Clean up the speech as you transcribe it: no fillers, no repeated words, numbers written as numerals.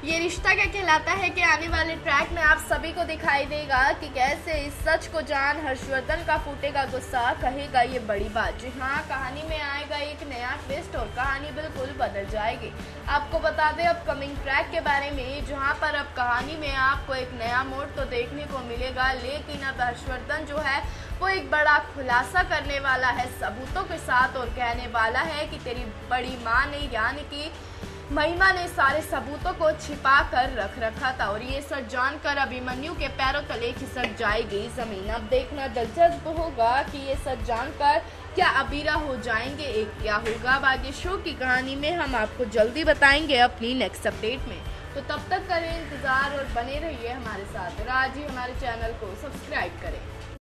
ये रिश्ता क्या कहलाता है कि आने वाले ट्रैक में आप सभी को दिखाई देगा कि कैसे इस सच को जान हर्षवर्धन का फूटेगा गुस्सा, कहेगा ये बड़ी बात। जी हाँ, कहानी में आएगा एक नया ट्विस्ट और कहानी बिल्कुल बदल जाएगी। आपको बता दें अपकमिंग ट्रैक के बारे में, जहाँ पर अब कहानी में आपको एक नया मोड़ तो देखने को मिलेगा, लेकिन अब हर्षवर्धन जो है वो एक बड़ा खुलासा करने वाला है सबूतों के साथ और कहने वाला है कि तेरी बड़ी माँ ने यानी कि महिमा ने सारे सबूतों को छिपा कर रख रखा था और ये सच जानकर अभिमन्यु के पैरों तले खिसक जाएगी जमीन। अब देखना दिलचस्प होगा कि ये सच जानकर क्या अबीरा हो जाएंगे, एक क्या होगा। अब आगे शो की कहानी में हम आपको जल्दी बताएंगे अपनी नेक्स्ट अपडेट में। तो तब तक करें इंतज़ार और बने रहिए हमारे साथ और आज ही हमारे चैनल को सब्सक्राइब करें।